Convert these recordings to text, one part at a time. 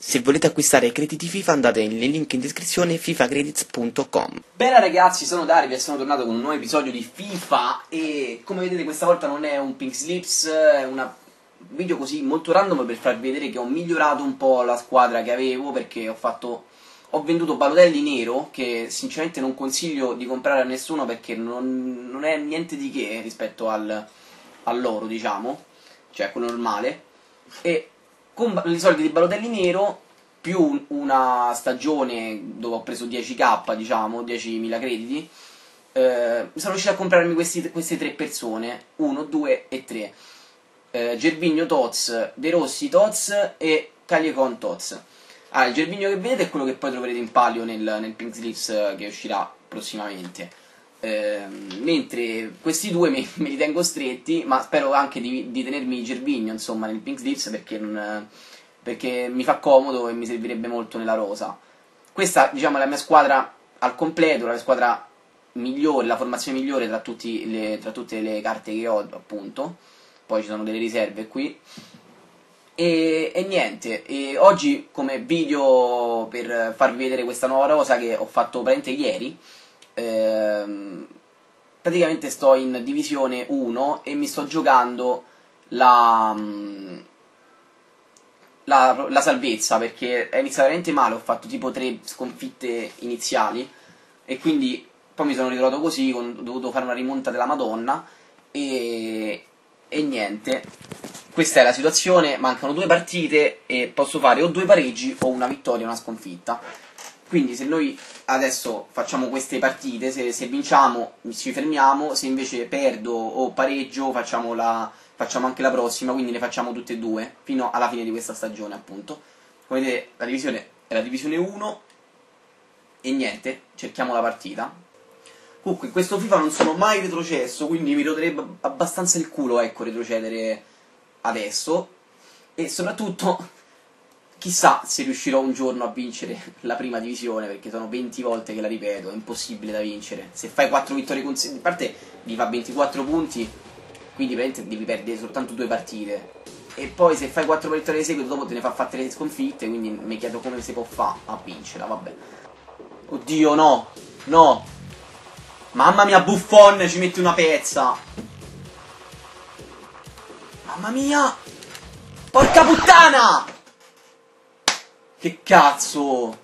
Se volete acquistare crediti FIFA andate nel link in descrizione fifacredits.com. Bene ragazzi, sono Dario e sono tornato con un nuovo episodio di FIFA e come vedete questa volta non è un Pink Slips, è un video così molto random per farvi vedere che ho migliorato un po' la squadra che avevo, perché ho venduto Balotelli nero, che sinceramente non consiglio di comprare a nessuno perché non è niente di che rispetto all'oro, diciamo, cioè quello normale, e con i soldi di Balotelli nero più una stagione dove ho preso 10k, diciamo 10.000 crediti, sono riuscito a comprarmi queste tre persone, 1, 2 e 3, Gervinho Tots, De Rossi Tots e Callecon Tots. Il Gervinho che vedete è quello che poi troverete in palio nel Pink Slips che uscirà prossimamente, mentre questi due me li tengo stretti, ma spero anche di tenermi Gervinho insomma nel Pink Slips perché mi fa comodo e mi servirebbe molto nella rosa. Questa diciamo è la mia squadra al completo, la squadra migliore, la formazione migliore tra tutte le carte che ho, appunto. Poi ci sono delle riserve qui. E niente, e oggi come video per farvi vedere questa nuova rosa che ho fatto praticamente ieri, praticamente sto in divisione 1 e mi sto giocando la salvezza, perché è iniziato veramente male, ho fatto tipo 3 sconfitte iniziali e quindi poi mi sono ritrovato così, ho dovuto fare una rimonta della Madonna e niente, questa è la situazione, mancano 2 partite e posso fare o 2 pareggi o una vittoria o una sconfitta. Quindi se noi adesso facciamo queste partite, se vinciamo ci fermiamo, se invece perdo o pareggio facciamo anche la prossima, quindi ne facciamo tutte e 2 fino alla fine di questa stagione, appunto. Come vedete la divisione è la divisione 1 e niente, cerchiamo la partita. Comunque in questo FIFA non sono mai retrocesso, quindi mi roderebbe abbastanza il culo, ecco, retrocedere adesso. E soprattutto chissà se riuscirò un giorno a vincere la prima divisione, perché sono 20 volte che la ripeto, è impossibile da vincere. Se fai 4 vittorie consecutive, a parte vi fa 24 punti, quindi praticamente devi perdere soltanto 2 partite. E poi se fai 4 vittorie di seguito dopo te ne fa fare 3 sconfitte, quindi mi chiedo come si può fare a vincerla, vabbè. Oddio, no, no. Mamma mia, Buffon ci mette una pezza. Mamma mia. Porca puttana. Che cazzo.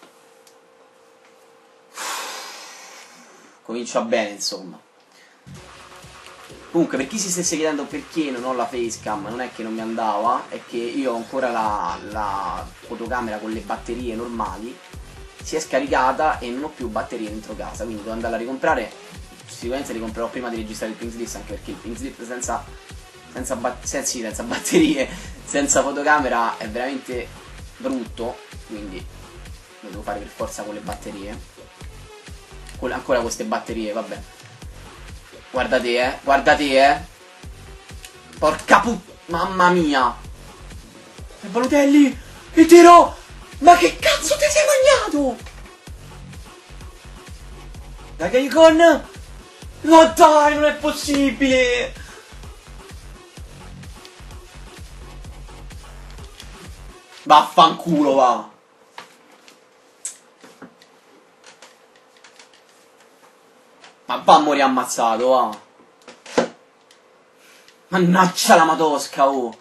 Comincia bene, insomma. Comunque, per chi si stesse chiedendo perché non ho la facecam, non è che non mi andava, è che io ho ancora la fotocamera con le batterie normali. Si è scaricata e non ho più batterie dentro casa, quindi devo andarla a ricomprare. Sicuramente li comprerò prima di registrare il Pink Slips, anche perché il Pink Slips senza batterie, senza fotocamera è veramente brutto, quindi lo devo fare per forza con le batterie. Ancora con queste batterie, vabbè. Guardate, guardate, porca mamma mia. E Balotelli, il tiro. Ma che cazzo ti sei magnato? Dai Callecon. No dai, non è possibile. Vaffanculo, va. Ma va a morire ammazzato, va. Mannaggia la matosca, oh.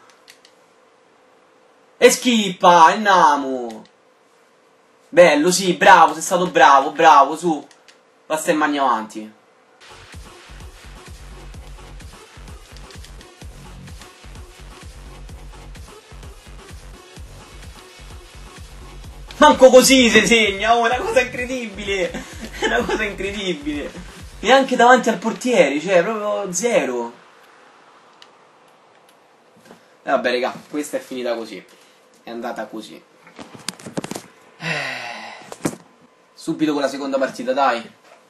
E schippa, il Namo. Bello, sì, bravo, sei stato bravo, bravo, su. Basta e magna avanti. Manco così si segna, oh, è una cosa incredibile. È una cosa incredibile. Neanche davanti al portiere, cioè, proprio zero. E vabbè, raga, questa è finita così. È andata così. Subito con la seconda partita, dai.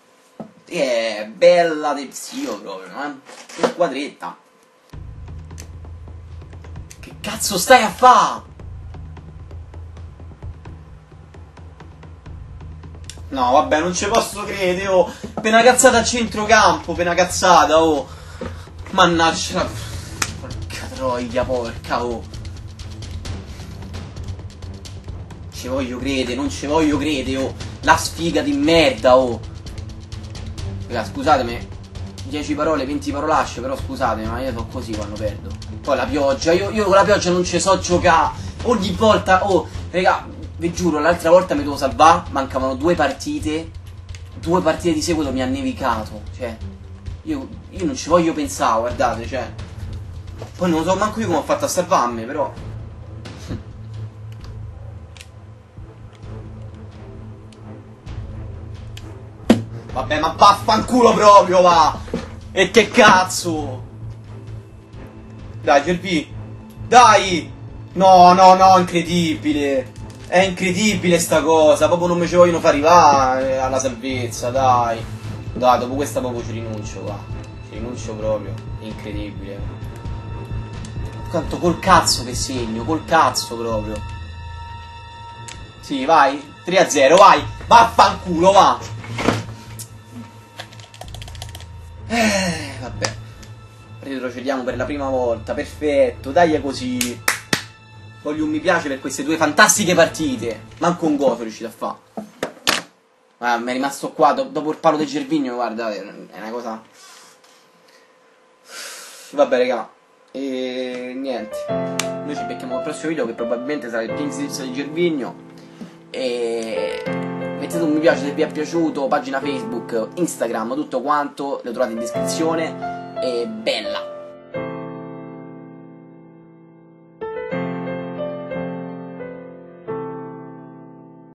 Bella del zio proprio, che squadretta. Che cazzo stai a fa'? No, vabbè, non ci posso credere, oh. Per una cazzata a centrocampo, per una cazzata, oh. Mannaggia. Porca troia, porca, oh. Ci voglio credere, non ci voglio credere, oh. La sfiga di merda, oh. Raga, scusatemi. 10 parole, 20 parolacce, però scusatemi, ma io so così quando perdo. Poi la pioggia, io con la pioggia non ci so giocare. Ogni volta, oh, raga, vi giuro, l'altra volta mi devo salvare, mancavano 2 partite. 2 partite di seguito mi ha nevicato. Cioè, io non ci voglio pensare, guardate, cioè. Poi non so manco io come ho fatto a salvarmi, però. Vabbè, ma vaffanculo proprio, va! E che cazzo! Dai, Gerbi! Dai! No, no, no, incredibile! È incredibile sta cosa, proprio non mi ci vogliono far arrivare alla salvezza, dai! Dai, dopo questa proprio ci rinuncio, va! Ci rinuncio proprio, incredibile! Tanto col cazzo che segno, col cazzo proprio! Sì, vai! 3-0, vai! Vaffanculo, va! Vabbè, retrocediamo per la prima volta, perfetto, dai così. Voglio un mi piace per queste 2 fantastiche partite. Manco un gol sono riuscito a fare. Mi è rimasto qua dopo il palo del Gervinho, guarda, è una cosa. Vabbè, raga, e niente. Noi ci becchiamo al prossimo video, che probabilmente sarà il Pink Slips di Gervinho. E mettete un mi piace se vi è piaciuto, pagina Facebook, Instagram, tutto quanto, le trovate in descrizione. E bella!